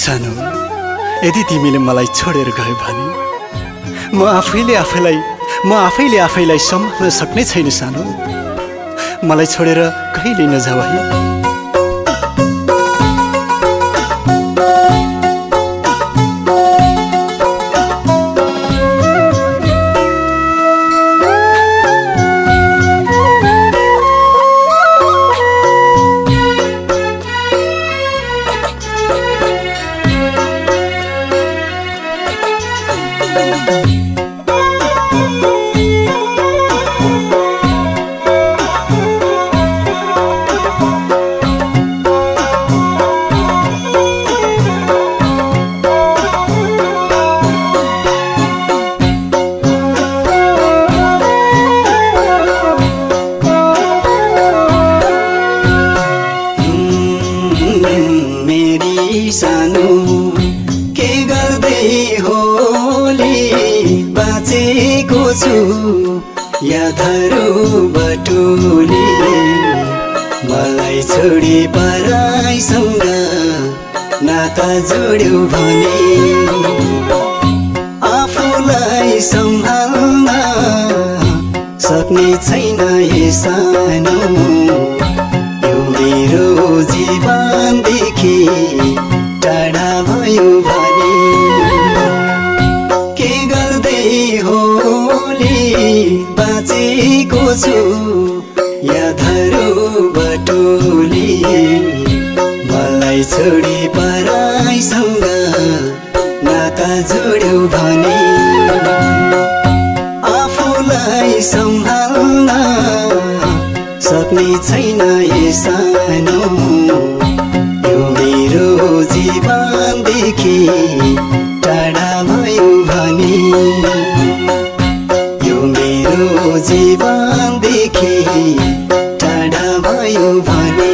सानो, यदि तिमीले मलाई छोडेर गयो भने म आफैले आफैलाई सम्हाल्न सक्ने छैन सानो। मलाई छोडेर कहिले नजाऊ है। सानो के गर्दै होली बाँचेको छु यादहरू बटुली। मलाई छोडी पराईसँग नाता जोड्यौ भने आफूलाई सम्हाल्न सक्ने छैन हे सानो। यो मेरो जीवनदेखि टाढा भयो भने के गर्दै होली बाँचेको छु यादहरू बटुली। मलाई छोडी पराईसँग नाता जोड्यौ भने आफूलाई सम्हाल्न सक्ने छैन हे सानो। यो मेरो जीवनदेखि टाढा भयो भने यो मेरो जीवनदेखि टाढा भयो भने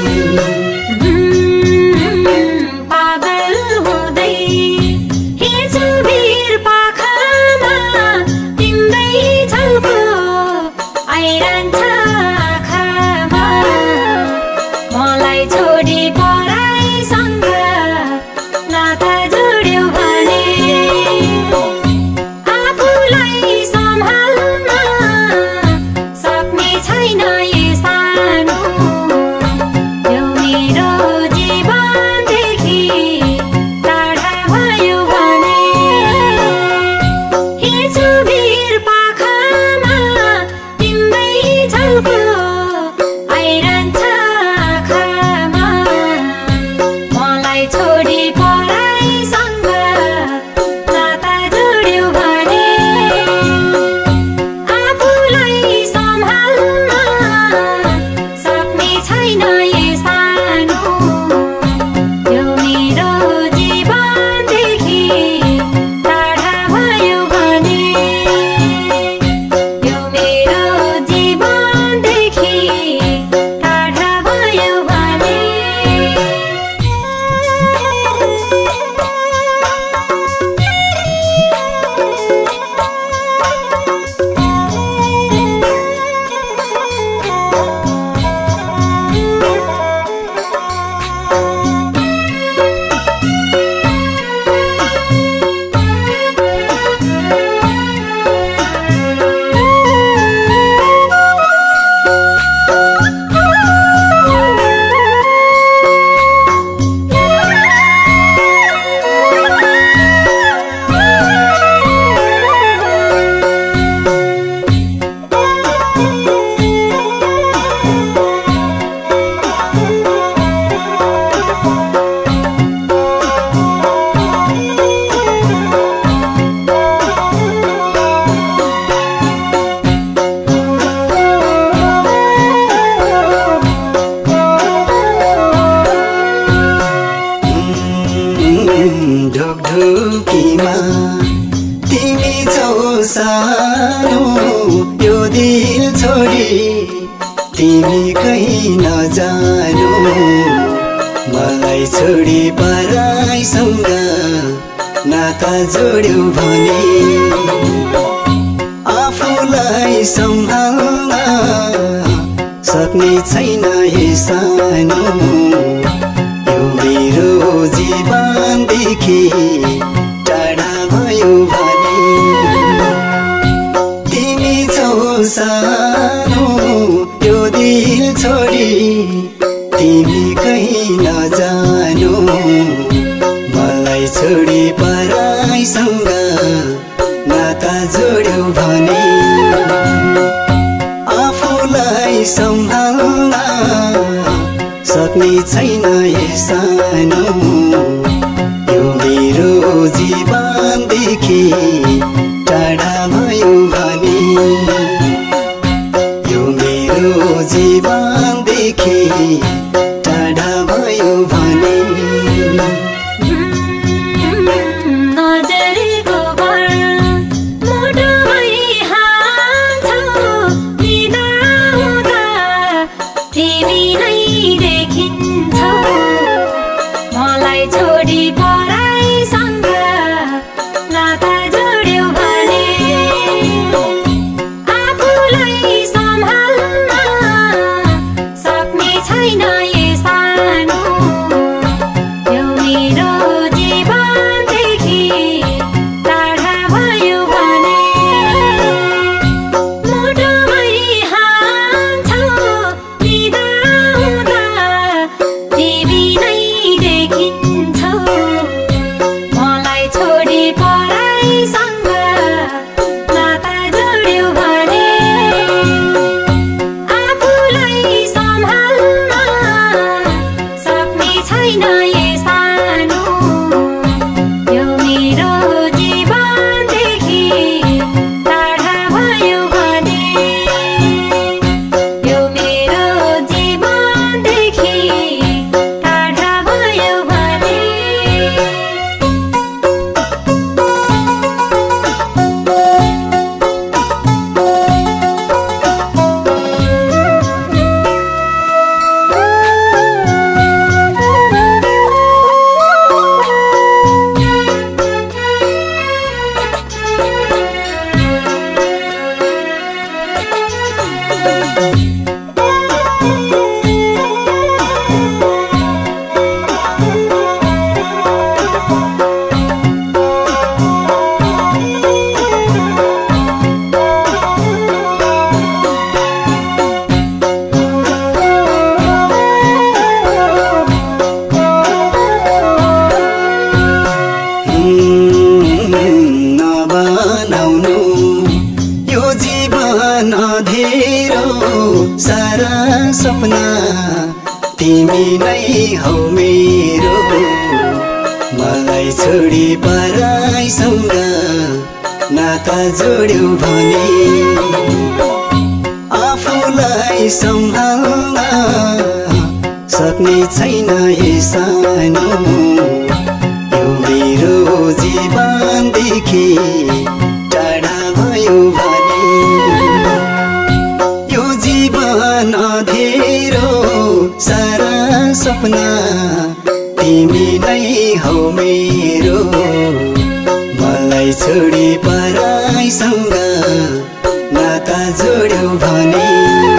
ढुकढुकीमा तिमी छौ सानो यो दिल छोडी तिमी कहीँ नजानु। मलाई छोडी पराईसँग नाता जोड्यौ भने आफूलाई सम्हाल्न सक्ने छैन हे सानो। यो मेरो जीवन जीवनदेखि टाढा भयो भने तिमी छौ सानो यो दिल छोडी तिमी कहीँ नजानु मलाई छोडी पराईसँग नाता जोड्यौ भने आफूलाई सम्हाल्न सक्ने छैन ए सानो यो मेरो जीवनदेखि टाढा भयो भने यो मेरो जीवनदेखि टाढा भयो भने सारा सपना तिमी नै हौ मेरो मलाई छोडी पराईसँग नाता जोड्यौ भने आफूलाई सम्हाल्न सक्ने छैन ए सानो यो मेरो जीवनदेखि टाढा भयो भने यो जीवन अँधेरो सारा सपना तिमी नै हौ मेरो मलाई छोडी पराईसँग नाता जोड्यौ भने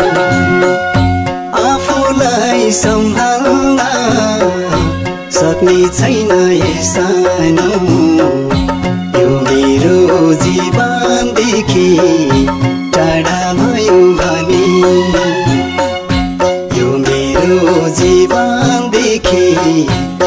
आफूलाई सम्हाल्न सक्ने छैन ए सानो यो मेरो जीवनदेखि टाढा भयो भने यो मेरो जीवनदेखि